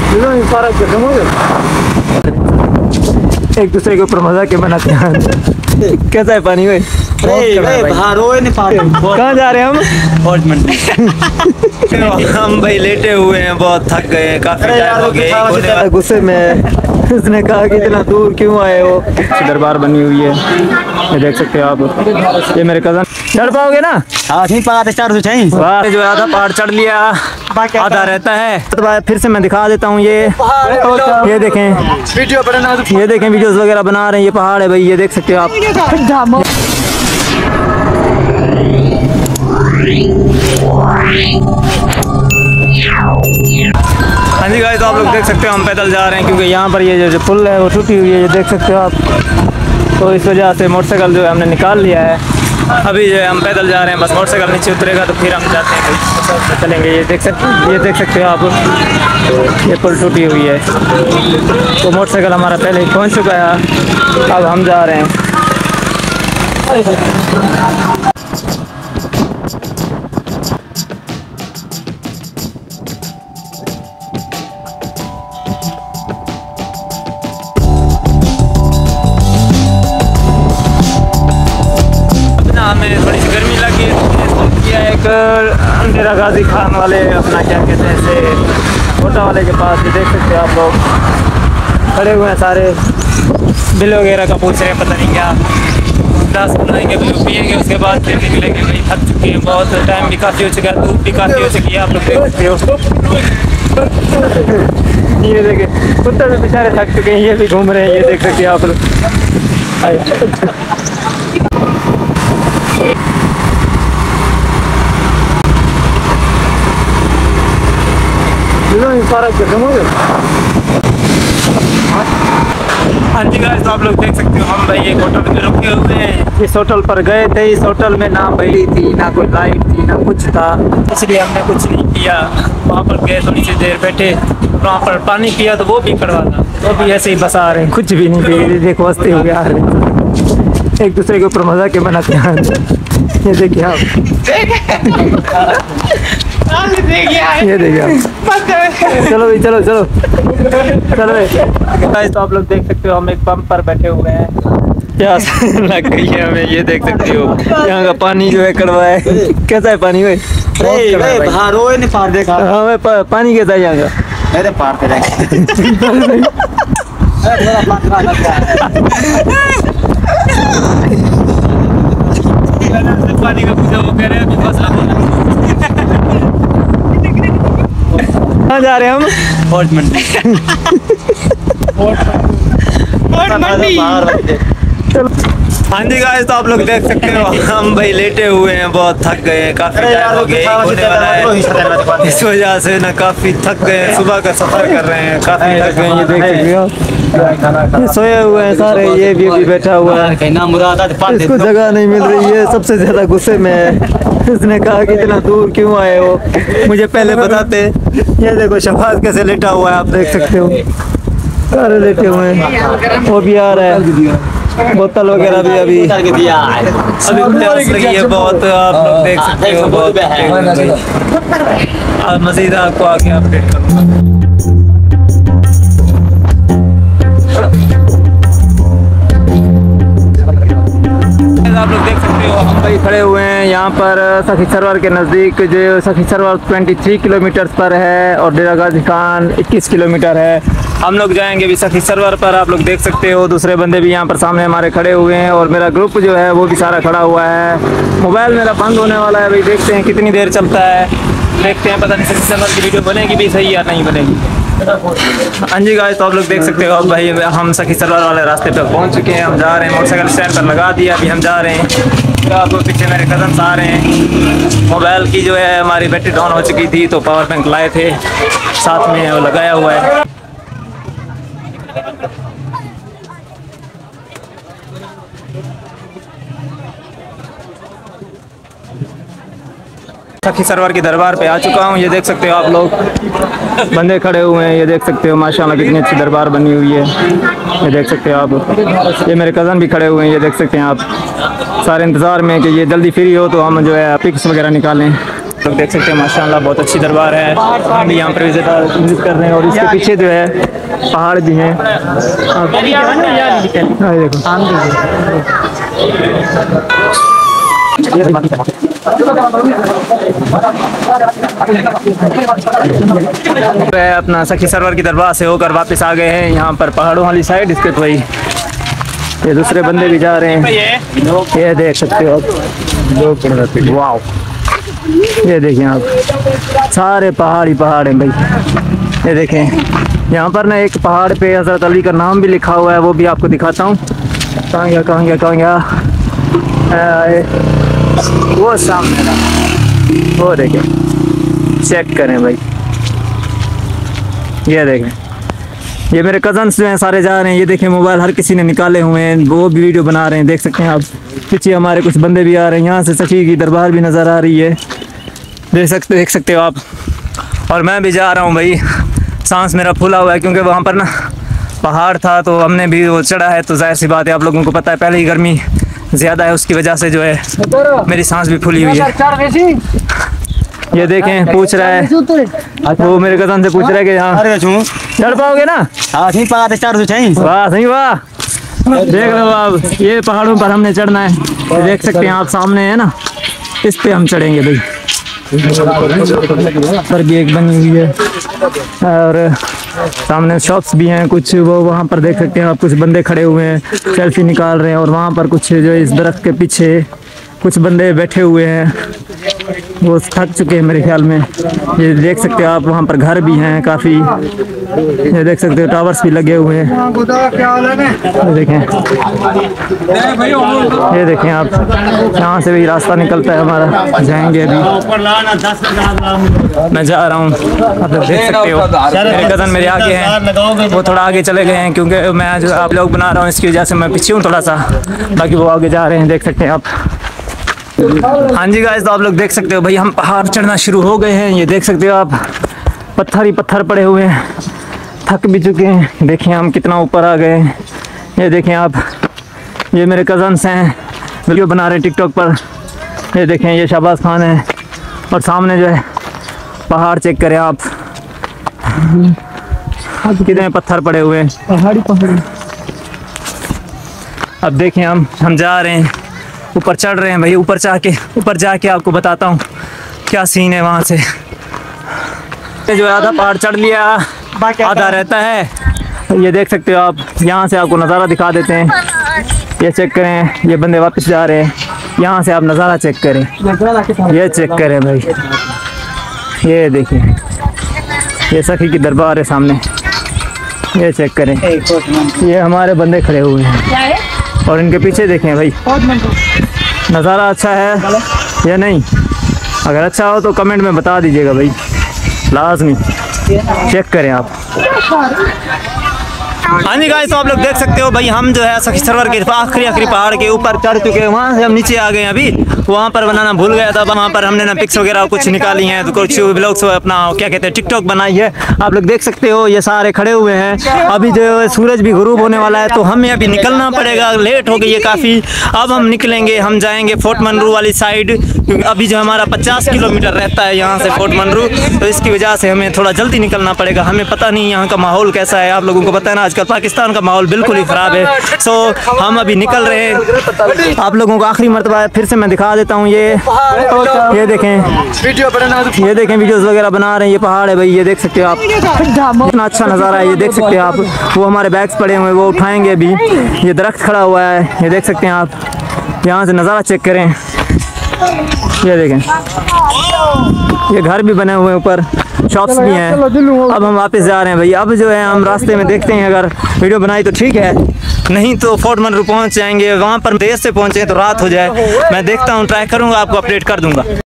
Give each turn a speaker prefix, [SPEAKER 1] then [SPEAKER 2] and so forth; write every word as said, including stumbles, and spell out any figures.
[SPEAKER 1] एक दूसरे के ऊपर मजा के बनाते हैं। कैसा है पानी भाई? कहाँ जा रहे हैं हम?
[SPEAKER 2] हम भाई लेटे हुए हैं, बहुत थक गए हैं, काफी टाइम हो गया।
[SPEAKER 1] गुस्से में उसने कहा कि इतना दूर क्यों आए हो। दरबार बनी हुई है, ये देख सकते हो आप। ये मेरे कजन चढ़ पाओगे ना?
[SPEAKER 3] हाँ नहीं पाते चार सौ चाहिए।
[SPEAKER 1] जो है आधा पहाड़ चढ़ लिया, आधा रहता है। तो फिर से मैं दिखा देता हूँ। ये ये देखें
[SPEAKER 3] वीडियो बनाना,
[SPEAKER 1] ये देखें वीडियोस वगैरह बना रहे हैं। ये पहाड़ है भाई, ये देख सकते हो आप। हाँ जी गाइस, तो आप लोग देख सकते हो हम पैदल जा रहे हैं क्योंकि यहाँ पर ये जो पुल है वो टूटी हुई है, ये देख सकते हो आप। तो इस वजह से मोटरसाइकिल जो है हमने निकाल लिया है। अभी जो है हम पैदल जा रहे हैं, बस मोटरसाइकिल नीचे उतरेगा तो फिर हम जाते हैं तो चलेंगे। ये देख सकते ये देख सकते हो आप, ये पुल टूटी हुई है। तो मोटरसाइकिल हमारा पहले ही पहुँच चुका है, अब हम जा रहे हैं। हमें थोड़ी सी गर्मी लगी तो किया एक डेरा गाजी खान वाले अपना क्या कहते हैं इसे कोटा वाले के पास। ये देख सकते हो आप लोग खड़े हुए हैं सारे, बिल वगैरह का पूछ रहे हैं, पता नहीं क्या दस बनाएंगे बिल पिएंगे, उसके बाद फिर निकलेंगे। भाई थक चुके हैं बहुत, टाइम भी काफ़ी हो चुका है, धूप भी काफ़ी हो चुकी है, आप लोग देख सकते हो। ये देखे कुत्ते भी बेचारे थक चुके हैं, ये भी घूम रहे हैं, ये देख सकते हो आप लोग। हाँ जी गाइस, तो आप लोग देख सकते हो हम भाई एक होटल में रुके हुए हैं। इस होटल पर गए थे, इस होटल में ना बिजली थी, ना कोई लाइट थी, ना कुछ था, इसलिए हमने कुछ नहीं किया। वहाँ पर गए, थोड़ी सी देर बैठे, वहाँ पर पानी पिया तो वो भी कड़वा था, वो भी ऐसे ही बस आ रहे हैं, कुछ भी नहीं पिए। देखो हंसते हुए आ रहे हैं, एक दूसरे के ऊपर मजा के बनाते हैं। ये देखिए आप, ये देखिए आप। चलो भाई चलो चलो चलो भाई। तो आप लोग देख सकते हो हम एक पंप पर बैठे हुए हैं, प्यास लग गई है हमें, ये देख सकते हो। यहाँ का पानी जो है कड़वा है। कैसा है पानी भाई? हमें पानी कैसा है यहाँ का?
[SPEAKER 3] मेरे पार पे
[SPEAKER 1] पानी का पूछा, वो कह रहे हैं अभी मसला कहाँ जा रहे हैं हम?
[SPEAKER 3] वोट मंडी।
[SPEAKER 2] हाँ जी गाइस, तो आप लोग देख सकते हो हम भाई लेटे हुए हैं, बहुत थक गए हैं, काफी टाइम हो गया होने वाला है, इस वजह से ना काफी थक गए हैं, सुबह का सफर कर रहे हैं, काफी थक गए हैं। ये देख सकते हो ये सोए हुए हैं सारे, ये भी अभी बैठा हुआ है, इसको जगह नहीं मिल रही है, सबसे ज्यादा गुस्से में है। उसने कहा कि इतना दूर क्यों आए हो, मुझे पहले बताते। ये देखो शफात कैसे लेटा हुआ है, आप देख सकते हो, सारे लेटे हुए हैं, वो भी आ रहा है, बोतल वगैरह भी अभी अभी प्यास लगी है बहुत, आप लोग देख सकते हो बहुत। मज़ीद आपको आगे अपडेट करूँगा। आप लोग देख सकते हो हम भाई खड़े हुए हैं यहाँ पर सखी सरवर के नज़दीक, जो सखी सरवर तेईस किलोमीटर पर है और डेरा गाजी खान इक्कीस किलोमीटर है। हम लोग जाएंगे भी सखी सरवर पर, आप लोग देख सकते हो। दूसरे बंदे भी यहाँ पर सामने हमारे खड़े हुए हैं और मेरा ग्रुप जो है वो भी सारा खड़ा हुआ है। मोबाइल मेरा बंद होने वाला है भाई, देखते हैं कितनी देर चलता है, देखते हैं, पता नहीं सखी सरवर की वीडियो बनेगी भी सही या नहीं बनेगी। हाँ जी गाइस, तो आप लोग देख सकते हो अब भाई हम सखी सरवर वाले रास्ते पर पहुंच चुके हैं, हम जा रहे हैं, मोटरसाइकिल स्टैंड पर लगा दिया, अभी हम जा रहे हैं। तो आपको पीछे मेरे कज़न्स आ रहे हैं। मोबाइल की जो है हमारी बैटरी डाउन हो चुकी थी तो पावर बैंक लाए थे, साथ में वो लगाया हुआ है। सखी सरवर की दरबार पे आ चुका हूँ, ये देख सकते हो आप लोग, बंदे खड़े हुए हैं, ये देख सकते हो माशाल्लाह कितनी अच्छी दरबार बनी हुई है, ये देख सकते हो आप। ये मेरे कज़न भी खड़े हुए हैं, ये देख सकते हैं आप, सारे इंतज़ार में कि ये जल्दी फ्री हो तो हम जो है पिक्स वगैरह निकालें। तो आप लोग देख सकते हैं माशाल्लाह बहुत अच्छी दरबार है। हम भी यहाँ पर विजिट विजिट कर रहे हैं और इसके पीछे जो है पहाड़ भी हैं। आप देखो अपना सखी सरवर की दरबार से होकर वापस आ गए हैं यहाँ पर पहाड़ों वाली साइड। इसके तो वही ये दूसरे बंदे भी जा रहे हैं, ये देख सकते हो आप। वाओ, ये देखें आप, सारे पहाड़ ही पहाड़ हैं भाई। ये देखें यहाँ पर ना एक पहाड़ पे हज़रत अली का नाम भी लिखा हुआ है, वो भी आपको दिखाता हूँ। कहाँ गया कहाँ गया कहाँ गया वो सामने ना, वो देखें, चेक करें भाई। ये देखें, ये मेरे कज़न्स जो हैं सारे जा रहे हैं। ये देखें मोबाइल हर किसी ने निकाले हुए हैं, वो भी वीडियो बना रहे हैं, देख सकते हैं आप। पीछे हमारे कुछ बंदे भी आ रहे हैं, यहाँ से सखी की दरबार भी नज़र आ रही है, देख सकते देख सकते हो आप। और मैं भी जा रहा हूँ भाई, सांस मेरा फूला हुआ है क्योंकि वहाँ पर ना पहाड़ था तो हमने भी वो चढ़ा है, तो जाहिर सी बात है आप लोगों को पता है पहले ही गर्मी ज़्यादा है, उसकी वजह से जो है मेरी सांस भी फूली हुई है। ये देखें पूछ रहा है वो मेरे कज़न से पूछ रहा है कि यहाँ चढ़ पाओगे ना?
[SPEAKER 3] हाँ ठीक पा चार सौ चाहिए।
[SPEAKER 2] वाह सही वाह, देख लो आप, ये पहाड़ों पर हमने चढ़ना है। ये देख सकते हैं आप सामने है ना, इस पे हम चढ़ेंगे भाई। पर भी एक बनी हुई है और सामने शॉप्स भी हैं कुछ, वो वहाँ पर देख सकते हैं आप, कुछ बंदे खड़े हुए हैं सेल्फी निकाल रहे हैं। और वहाँ पर कुछ जो इस दरख्त के पीछे कुछ बंदे बैठे हुए हैं, वो थक चुके हैं मेरे ख्याल में। ये देख सकते हो आप, वहाँ पर घर भी हैं काफ़ी, ये देख सकते हो टावर्स भी लगे हुए हैं। ये देखें, ये देखें आप, यहाँ से भी रास्ता निकलता है हमारा, जाएंगे अभी। मैं जा रहा हूँ, आप लोग देख सकते हो मेरे कज़न मेरे आगे हैं, वो थोड़ा आगे चले गए हैं क्योंकि मैं जो आप लोग बना रहा हूँ इसकी वजह से मैं पीछे हूँ थोड़ा सा, बाकी वो आगे जा रहे हैं, देख सकते हैं आप। हाँ जी गाइस, तो आप लोग देख सकते हो भाई हम पहाड़ चढ़ना शुरू हो गए हैं। ये देख सकते हो आप, पत्थर ही पत्थर पड़े हुए हैं, थक भी चुके हैं। देखें हम कितना ऊपर आ गए हैं। ये देखें आप, ये मेरे कज़न्स हैं, वीडियो बना रहे हैं टिकटॉक पर। ये देखें ये शहबाज खान है और सामने जो है पहाड़ चेक करें आप, कितने पत्थर पड़े हुए हैं, पहाड़ी पहाड़ी। अब देखें हम हम जा रहे हैं, ऊपर चढ़ रहे हैं भाई। ऊपर जाके ऊपर जाके आपको बताता हूँ क्या सीन है वहाँ से। जो है आधा पहाड़ चढ़ लिया, आधा रहता है। ये देख सकते हो आप, यहाँ से आपको नज़ारा दिखा देते हैं। ये चेक करें, ये बंदे वापस जा रहे हैं, यहाँ से आप नज़ारा चेक करें, ये चेक करें भाई। ये देखिए, ये सखी की दरबार है सामने, ये चेक करें। ये हमारे बंदे खड़े हुए हैं और इनके पीछे देखें भाई, नज़ारा अच्छा है या नहीं? अगर अच्छा हो तो कमेंट में बता दीजिएगा भाई, लाजमी चेक करें आप। हाँ जी गाइस, तो आप लोग देख सकते हो भाई हम जो है सखी सरवर के आखिरी आखिरी पहाड़ के ऊपर चढ़ चुके हैं। वहाँ से हम नीचे आ गए हैं, अभी वहाँ पर बनाना भूल गया था। वहाँ पर हमने ना पिक्स वगैरह कुछ निकाली हैं, तो कुछ ब्लॉग्स अपना क्या कहते हैं टिकटॉक बनाई है। आप लोग देख सकते हो ये सारे खड़े हुए हैं। अभी जो सूरज भी गुरूब होने वाला है, तो हमें अभी निकलना पड़ेगा, लेट हो गई है काफ़ी। अब हम निकलेंगे, हम जाएंगे फोर्ट मनरू वाली साइड, क्योंकि अभी जो हमारा पचास किलोमीटर रहता है यहाँ से फोर्ट मनरू, तो इसकी वजह से हमें थोड़ा जल्दी निकलना पड़ेगा। हमें पता नहीं यहाँ का माहौल कैसा है, आप लोगों को पता है ना आजकल पाकिस्तान का माहौल बिल्कुल ही ख़राब है। सो हम अभी निकल रहे हैं। आप लोगों को आखिरी मरतबा फिर से मैं दिखा देता हूँ, ये ये देखें, ये देखें वीडियोस वगैरह बना रहे हैं। ये पहाड़ है भाई, ये देख सकते हो आप, इतना अच्छा नज़ारा है। ये देख सकते हैं आप, वो हमारे बैग्स पड़े हुए हैं, वो उठाएंगे अभी। ये दरख्त खड़ा हुआ है, ये देख सकते हैं आप, यहाँ से नज़ारा चेक करें। ये देखें, ये घर भी बने हुए हैं, ऊपर शॉप्स भी हैं। अब हम वापस जा रहे हैं भाई। अब जो है हम रास्ते में देखते हैं, अगर वीडियो बनाई तो ठीक है, नहीं तो फोर्ट मनरू पहुंच जाएंगे। वहाँ पर देर से पहुंचे तो रात हो जाए। मैं देखता हूँ, ट्राई करूँगा, आपको अपडेट कर दूँगा।